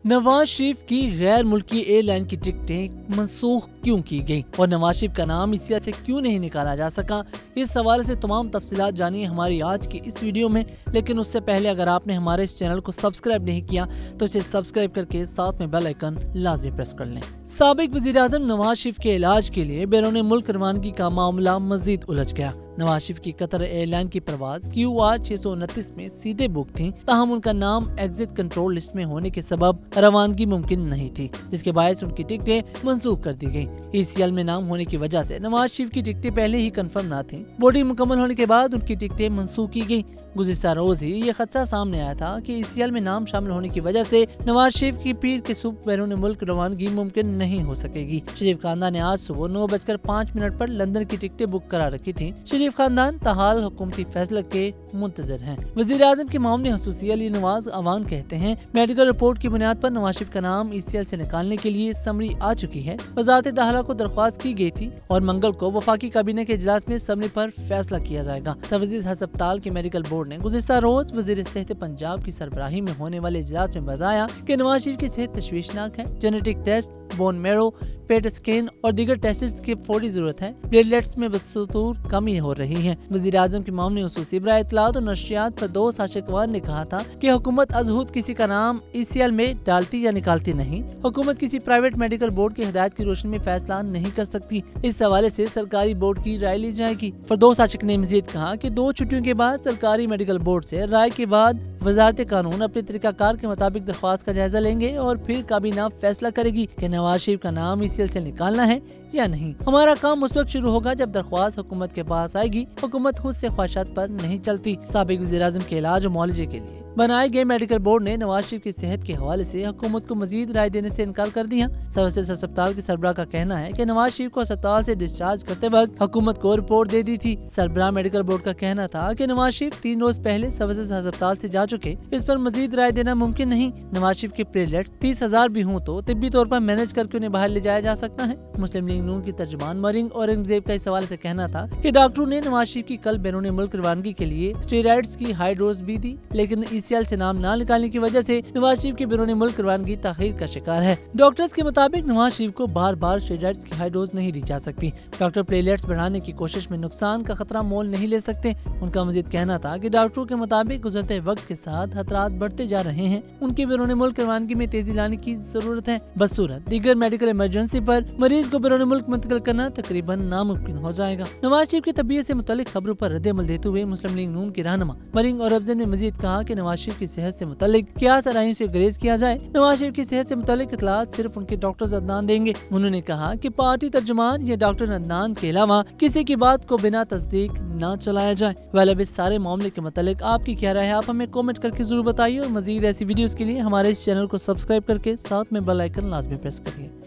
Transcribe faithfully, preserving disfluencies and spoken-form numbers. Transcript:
نواز شریف کی غیر ملکی ایئر لائن کی ٹکٹیں منسوخ کیوں کی گئیں اور نواز شریف کا نام اس سے کیوں نہیں نکالا جا سکا، اس حوالے سے تمام تفصیلات جانیے ہماری آج کی اس ویڈیو میں۔ لیکن اس سے پہلے اگر آپ نے ہمارے اس چینل کو سبسکرائب نہیں کیا تو اسے سبسکرائب کر کے ساتھ میں بیل آئیکن لازمی پریس کر لیں۔ سابق وزیر اعظم نواز شریف کے علاج کے لیے بیرون ملک روانگی کا معاملہ مزید الجھ گیا۔ نواز شریف کی قطر ایئر لائن کی پرواز کیو آر چھ سو انتیس میں سیٹیں بک تھیں، تاہم ان کا نام ایگزٹ کنٹرول لسٹ میں ہونے کے سبب روانگی ممکن نہیں تھی، جس کے باعث ان کی ٹکٹیں منسوخ کر دی گئیں۔ ای سی ایل میں نام ہونے کی وجہ سے نواز شریف کی ٹکٹیں پہلے ہی کنفرم نہ تھیں۔ بورڈنگ مکمل ہونے کے بعد ان کی ٹکٹیں منسوخ کی گئیں۔ گزشتہ روز ہی یہ خدشہ سامنے آیا تھا کہ ای سی ایل میں نام شامل ہونے کی وجہ سے نواز شریف کی پیر کے صبح بیرون ملک روانگی ممکن نہیں ہو سکے گی۔ شریف خاندان نے آج صبح نو بج کر پانچ منٹ پر لندن کی ٹکٹیں بک کرا رکھی تھیں۔ شریف خاندان تاحال حکومتی فیصلے کے منتظر ہیں۔ وزیر اعظم کے معاملے خصوصی علی نواز عوان کہتے ہیں، میڈیکل رپورٹ کی بنیاد پر نواز شریف کا نام ای سی ایل سے نکالنے کے لیے سمری آ چکی ہے۔ وزارت داخلہ کو درخواست کی گئی تھی اور منگل کو وفاقی کابینہ کے اجلاس میں سمری پر فیصلہ کیا جائے گا۔ سروسز ہسپتال کے میڈیکل بورڈ نے گزشتہ روز وزیر صحت پنجاب کی سربراہی میں ہونے والے اجلاس میں بتایا کہ نواز شریف کی صحت تشویشناک ہے، genetic test, bone marrow, PET scan اور دیگر ٹیسٹس کی فوری ضرورت ہے۔ پلیٹلیٹس میں بدستور کمی ہو رہی ہے۔ وزیر اعظم کے معاملے خصوصی برائے اطلاعات اور نشریات فردوس عاشقوان نے کہا تھا کہ حکومت ازہود کسی کا نام ای سی ایل میں ڈالتی یا نکالتی نہیں۔ حکومت کسی پرائیویٹ میڈیکل بورڈ کی ہدایت کی روشنی میں فیصلہ نہیں کر سکتی۔ اس حوالے سے سرکاری بورڈ کی رائے لی جائے گی۔ فردوس عاشق نے مزید کہا کہ دو چھٹیوں کے بعد سرکاری میڈیکل بورڈ سے رائے کے بعد وزارت قانون اپنے طریقہ کار کے مطابق درخواست کا جائزہ لیں گے اور پھر کابینہ فیصلہ کرے گی کہ نواز شریف کا نام ای سی ایل سے نکالنا ہے یا نہیں۔ ہمارا کام اس وقت شروع ہوگا جب درخواست حکومت کے پاس آئے گی۔ حکومت خود سے خواہشات پر نہیں چلتی۔ سابق وزیر اعظم کے علاج و معالجے کے لیے بنائے گئے میڈیکل بورڈ نے نواز شریف کی صحت کے حوالے سے حکومت کو مزید رائے دینے سے انکار کر دیا۔ سروسز ہسپتال کے سربراہ کا کہنا ہے کہ نواز شریف کو ہسپتال سے ڈسچارج کرتے وقت حکومت کو رپورٹ دے دی تھی۔ سربراہ میڈیکل بورڈ کا کہنا تھا کہ نواز شریف تین روز پہلے سروسز ہسپتال سے جا چکے، اس پر مزید رائے دینا ممکن نہیں۔ نواز شریف کے پلیٹلیٹس تیس ہزار بھی ہوں تو طبی طور پر مینج کر کے انہیں باہر لے جایا جا سکتا ہے۔ مسلم لیگ نون کی ترجمان مریم اورنگزیب کا اس حوالے سے کہنا تھا کہ ڈاکٹروں نے نواز شریف کی کل بیرون ملک روانگی کے لیے اسٹیرائڈز کی ہائی ڈوز بھی دی، لیکن ای سی ایل سے نام نہ نکالنے کی وجہ سے نواز شریف کی بیرون ملک روانگی تاخیر کا شکار ہے۔ ڈاکٹرز کے مطابق نواز شریف کو بار بار اسٹیرائڈز کی ہائی ڈوز نہیں دی جا سکتی۔ ڈاکٹر پلیٹلیٹس بڑھانے کی کوشش میں نقصان کا خطرہ مول نہیں لے سکتے۔ ان کا مزید کہنا تھا کہ ڈاکٹروں کے مطابق گزرتے وقت کے ساتھ خطرات بڑھتے جا رہے ہیں، ان کی بیرون ملک روانگی میں تیزی لانے کی ضرورت ہے۔ بصورت دیگر میڈیکل ایمرجنسی پر مریض کو بیرون ملک منتقل کرنا تقریباً ناممکن ہو جائے گا۔ نواز شریف کی طبیعت سے متعلق خبروں پر رد عمل دیتے ہوئے مسلم لیگ نون کی رہنما مریم اورنگزیب نے مزید کہا کہ نواز شریف کی صحت سے متعلق کیا سرائیوں سے گریز کیا جائے۔ نواز شریف کی صحت سے متعلق اطلاعات صرف ان کے ڈاکٹر عدنان دیں گے۔ انہوں نے کہا کہ پارٹی ترجمان یا ڈاکٹر عدنان کے علاوہ کسی کی بات کو بنا تصدیق نہ چلایا جائے۔ ویل اس سارے معاملے کے متعلق آپ کی کیا رائے ہے، آپ ہمیں کامنٹ کر کے ضرور بتائیے اور مزید ایسی ویڈیوز کے لیے ہمارے اس چینل کو سبسکرائب کر کے ساتھ میں بیل آئیکن لازمی پریس کریے۔